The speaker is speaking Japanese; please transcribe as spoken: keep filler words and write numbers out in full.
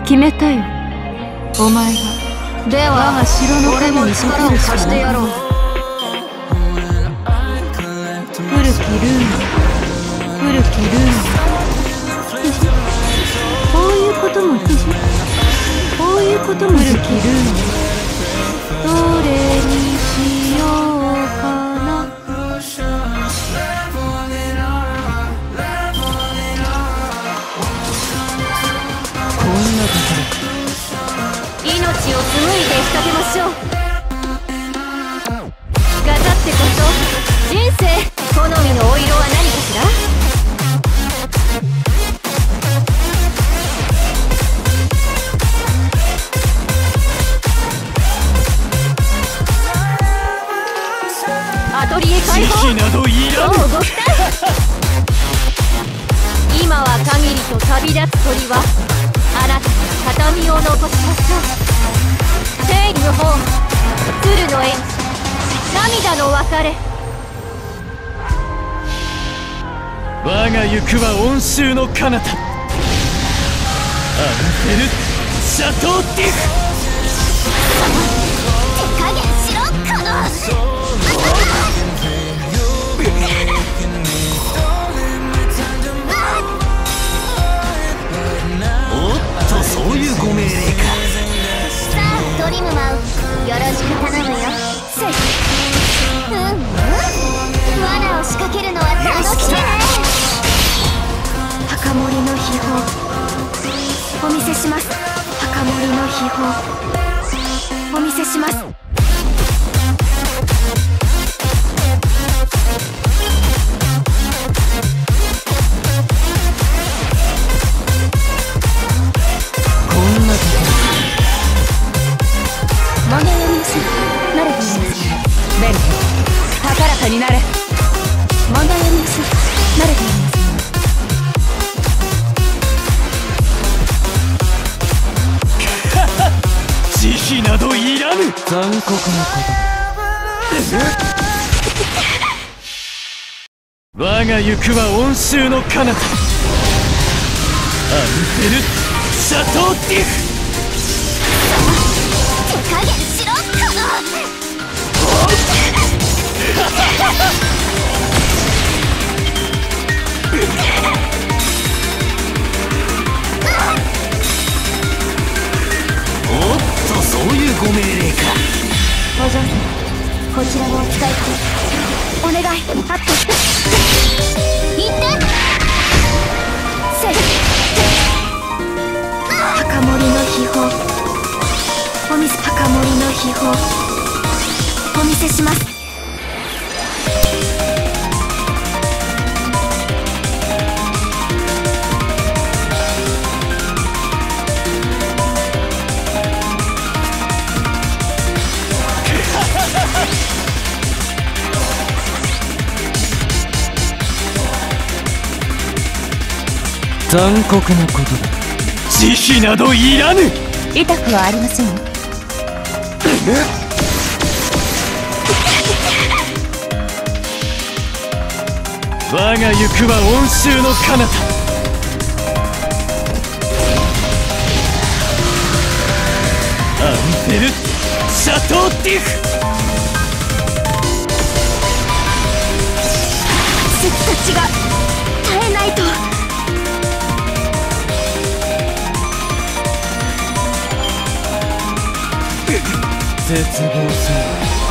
決めたよ。お前がでは我が城の神にかけるしかない。古きルーン、古きルーン。こういうこともでしょ。こういうこともできる。古きルーン、どれにしようかな。こんなところ。命を紡いで仕掛けましょう。ガザってこそ人生。好みのお色は何かしら。アトリエ開放。慈悲などいらぬ。そうご期待。今は限りと旅立つ鳥はあなたに形見を残しましょう。正義の方、鶴の縁、涙の別れ。我が行くは温州の彼方、アンフェル・シャトーティフ。手加減しろ、カノン。おっと、そういうご命令か。さあドリムマン、よろしく頼むよ。せっうんうん、罠を仕掛けるのは楽しいね。墓守の秘宝お見せします。墓守の秘宝お見せします。になれ。問題ありません。慣れています。慈悲などいらぬ。残酷なことだ。我が行くは温州の彼方、アンフェル・シャトーティフ。手加減しろ、カノン。おっと、そういうご命令か。お嬢様、こちらをお使いください。お願い、ハッと行ってせい。墓守の秘宝お見せ。墓守の秘宝お見せします。残酷なことだ。慈悲などいらぬ。痛くはありませんよ。我が行くは温州の彼方、アンフェル・シャトーティフ。せつたちが耐えないと。絶望する。